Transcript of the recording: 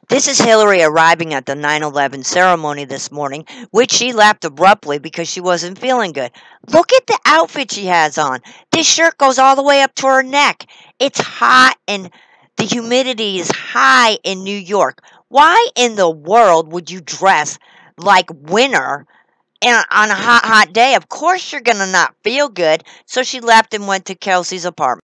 This is Hillary arriving at the 9/11 ceremony this morning, which she left abruptly because she wasn't feeling good. Look at the outfit she has on. This shirt goes all the way up to her neck. It's hot and the humidity is high in New York. Why in the world would you dress like winter and on a hot, hot day? Of course you're going to not feel good. So she left and went to Kelsey's apartment.